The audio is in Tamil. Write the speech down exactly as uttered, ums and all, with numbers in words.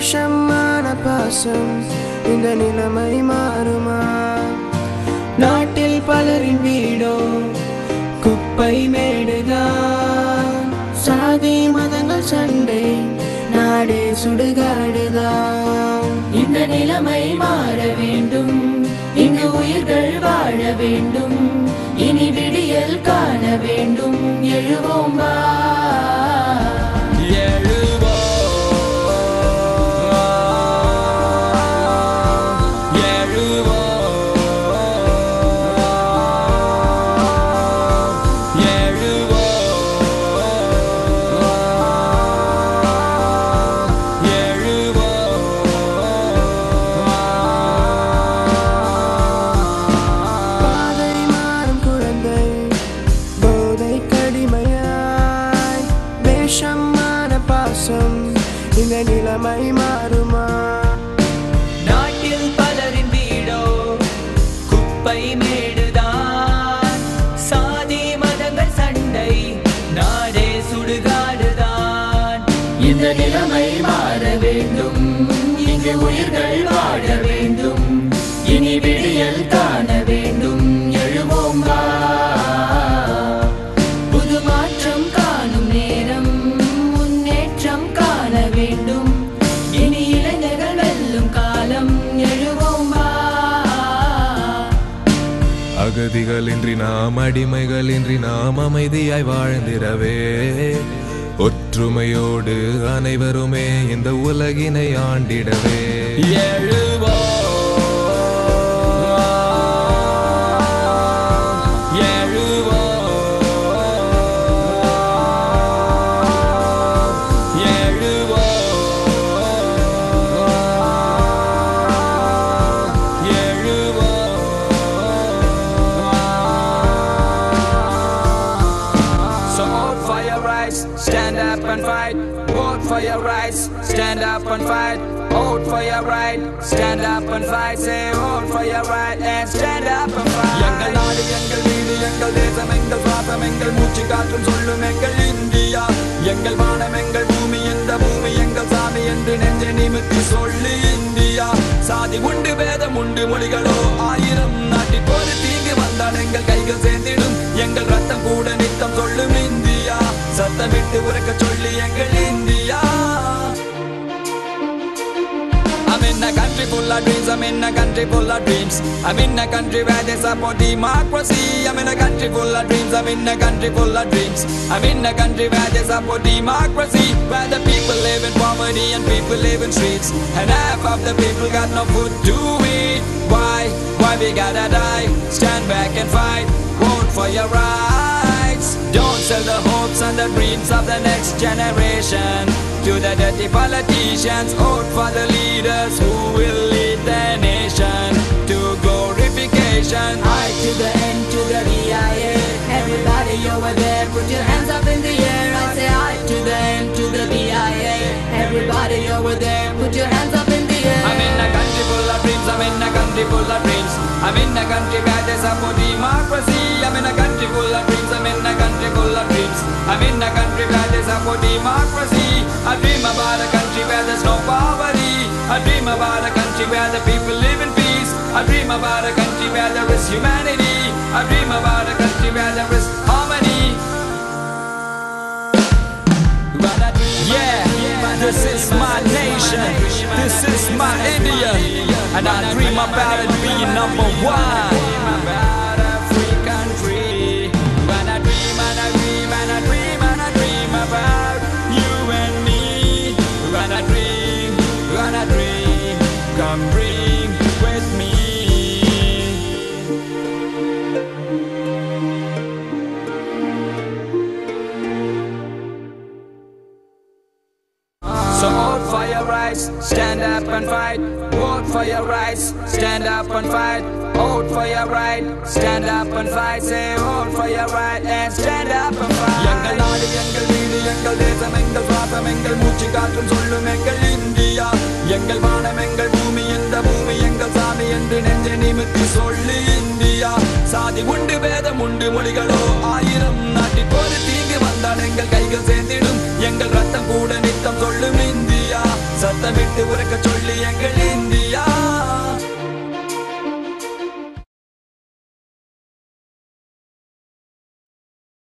வேஷமான பாசம் இந்த நிலைமை மாறுமா? நாட்டில் பலரின் வீடோ குப்பை மேடுதான். சாதி மதங்கள் சண்டை, நாடே சுடுகாடுதான். இந்த நிலைமை மாற வேண்டும், இங்கு உயிர்கள் வாழ வேண்டும், இனி விடியல் காண வேண்டும். எழுவோம் வா, இந்த நிலைமை மாறுமா? நாட்டில் பலரின் வீடோ குப்பை மேடுதான். சாதி மதங்கள் சண்டை, நாடே சுடுகாடுதான். இந்த நிலைமை மாற வேண்டும், இங்கு உயிர்கள் வாழ வேண்டும், இனி விடியல் காண வேண்டும். எழுவோம் வா, புது மாற்றம் காணும் நேரம், முன்னேற்றம் காண வேண்டும், இனி இளைஞர்கள் வெல்லும் காலம். எழுவோம் வா, அகதிகளின்றி நாம், அடிமைகளின்றி நாம் அமைதியாய் வாழ்ந்திடவே, ஒற்றுமையோடு அனைவருமே இந்த உலகினை ஆண்டிடவே. எழுவோம் stand up and fight, vote for your rights, stand up and fight, vote for your right, stand up and fight, say vote for your right and stand up and fight. எங்கள் நாடு எங்கள் வீடு எங்கள் தேசம் எங்கள் சுவாசம் எங்கள் மூச்சு காற்றும் சொல்லும் எங்கள் இந்தியா. எங்கள் வானம் எங்கள் பூமி, இந்த பூமி எங்கள் சாமி என்று நெஞ்சை நிமித்தி சொல்லு இந்தியா. சாதி உண்டு பேதம் உண்டு மொழிகளோ ஆயிரம், நாட்டில் ஒரு தீங்கு வந்தால் எங்கள் கைகள் சேர்ந்திடும், எங்கள் ரத்தம் கூட நித்தம் சொல்லும் இந்தியா. சத்தமிட்டு உரைக்க சொல்லி எங்கள் India. I'm in a country full of dreams, I'm in a country full of dreams, I'm in a country where they support democracy. I'm in a country full of dreams, I'm in a country full of dreams, I'm in a country where they support democracy, where the people live in poverty and people live in streets, and half of the people got no food to eat. Why? Why we gotta die? Stand back and fight, vote for your rights. Don't sell the hopes and the dreams of the next generation to the dirty politicians. Vote for the leaders who will lead the nation to glorification. I to the N to the V I A. Everybody over there, put your hands up in the air. I say I to the N to the V I A. Everybody over there, put your hands up in the air. I'm in a country full of dreams, I'm in a country full of dreams, I'm in a country where they support democracy. I'm in a country full of dreams, I'm in a country full of dreams, I'm in a country where they support democracy. I dream about a country where there's no poverty, I dream about a country where the people live in peace, I dream about a country where there is humanity, I dream about a country where there is harmony. Yeah, this is my nation, this is my India, and I dream about it being number one. About a free country, when I dream and I dream and I dream and I dream about you and me. When I dream, when I dream, come dream with me. So vote for your rights, stand up and fight, vote for your rights, stand up and fight, vote for your right, stand up and fight, say vote for your right and stand up and fight. எங்கள் நாடு எங்கள் வீடு எங்கள் தேசம் எங்கள் சுவாசம் எங்கள் மூச்சு காற்றும் சொல்லும் எங்கள் இந்தியா. எங்கள் வானம் எங்கள் பூமி, இந்த பூமி எங்கள் சாமி என்று நெஞ்சை நிமித்தி சொல்லு இந்தியா. சாதி உண்டு வேதம் உண்டு மொழிகளோ ஆயிரம், நாட்டி போது தீங்கு வந்தால் எங்கள் கைகள் சேர்ந்திடும், எங்கள் ரத்தம் கூட நித்தம் சொல்லும் இந்தியா. சத்தமிட்டு உறக்க சொல்லி எங்கள் இந்தியா.